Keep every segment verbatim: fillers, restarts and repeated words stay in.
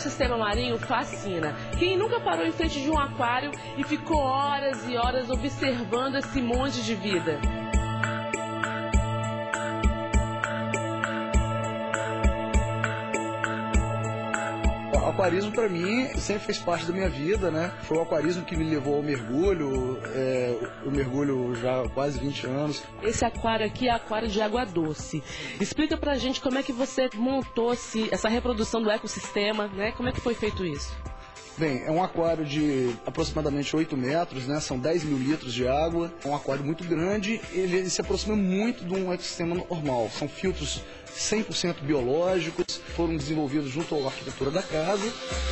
ecossistema marinho fascina. Quem nunca parou em frente de um aquário e ficou horas e horas observando esse monte de vida? O aquarismo, para mim, sempre fez parte da minha vida, né? Foi o aquarismo que me levou ao mergulho, é, o mergulho já há quase vinte anos. Esse aquário aqui é aquário de água doce. Explica pra gente como é que você montou essa reprodução do ecossistema, né? Como é que foi feito isso? Bem, é um aquário de aproximadamente oito metros, né? São dez mil litros de água. É um aquário muito grande, ele, ele se aproxima muito de um ecossistema normal. São filtros cem por cento biológicos, foram desenvolvidos junto à arquitetura da casa.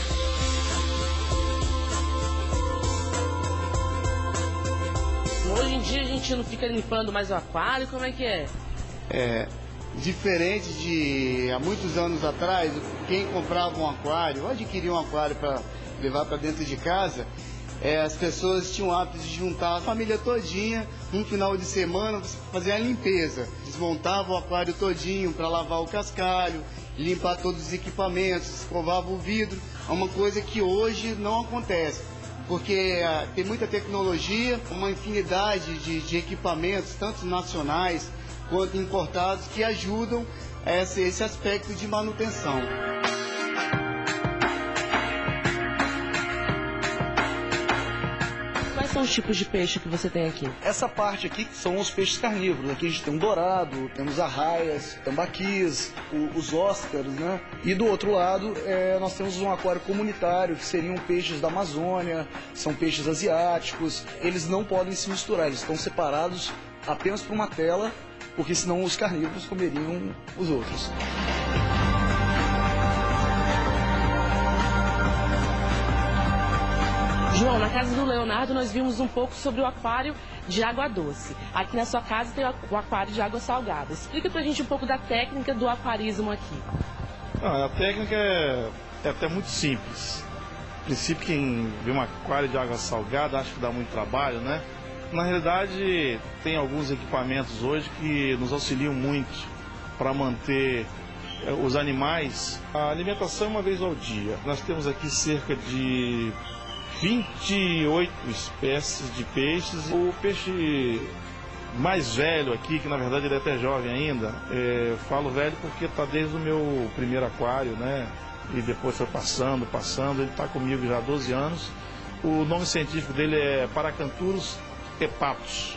Hoje em dia a gente não fica limpando mais o aquário, como é que é? É, diferente de há muitos anos atrás, quem comprava um aquário ou adquiria um aquário para levar para dentro de casa, é, as pessoas tinham o hábito de juntar a família todinha, um final de semana, fazer a limpeza. Desmontavam o aquário todinho para lavar o cascalho, limpar todos os equipamentos, escovava o vidro. É uma coisa que hoje não acontece, porque ah, tem muita tecnologia, uma infinidade de, de equipamentos, tanto nacionais quanto importados, que ajudam esse, esse aspecto de manutenção. Quais são os tipos de peixe que você tem aqui? Essa parte aqui são os peixes carnívoros. Aqui a gente tem um dourado, temos arraias, tambaquis, o, os óscaros, né? E do outro lado, é, nós temos um aquário comunitário, que seriam peixes da Amazônia, são peixes asiáticos. Eles não podem se misturar, eles estão separados apenas por uma tela, porque senão os carnívoros comeriam os outros. João, na casa do Leonardo nós vimos um pouco sobre o aquário de água doce. Aqui na sua casa tem o aquário de água salgada. Explica pra gente um pouco da técnica do aquarismo aqui. Ah, a técnica é, é até muito simples. No princípio, quem vê um aquário de água salgada acha que dá muito trabalho, né? Na realidade, tem alguns equipamentos hoje que nos auxiliam muito para manter os animais. A alimentação é uma vez ao dia. Nós temos aqui cerca de vinte e oito espécies de peixes. O peixe mais velho aqui, que na verdade ele é até jovem ainda, é, falo velho porque está desde o meu primeiro aquário, né? E depois foi passando, passando, ele está comigo já há doze anos. O nome científico dele é Paracanthurus hepatus.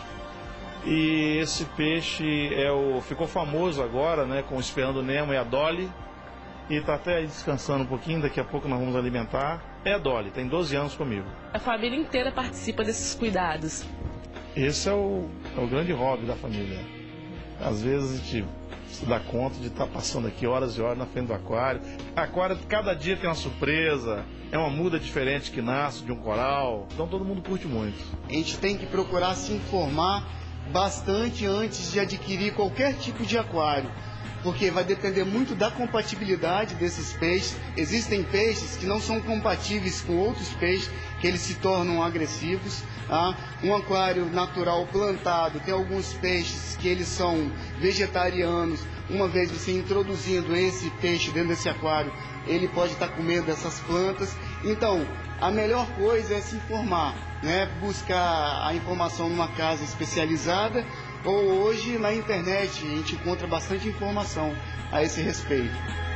E esse peixe é o, ficou famoso agora, né, com o Esperando Nemo e a Dolly. E está até aí descansando um pouquinho, daqui a pouco nós vamos alimentar. É a Dolly, tem doze anos comigo. A família inteira participa desses cuidados. Esse é o, é o grande hobby da família. Às vezes a gente se dá conta de estar passando aqui horas e horas na frente do aquário. Aquário, cada dia tem uma surpresa. É uma muda diferente que nasce de um coral. Então todo mundo curte muito. A gente tem que procurar se informar bastante antes de adquirir qualquer tipo de aquário, porque vai depender muito da compatibilidade desses peixes. Existem peixes que não são compatíveis com outros peixes, que eles se tornam agressivos. Tá? Um aquário natural plantado, tem alguns peixes que eles são vegetarianos. Uma vez você introduzindo esse peixe dentro desse aquário, ele pode estar comendo essas plantas. Então, a melhor coisa é se informar, né? Buscar a informação numa casa especializada, ou hoje na internet a gente encontra bastante informação a esse respeito.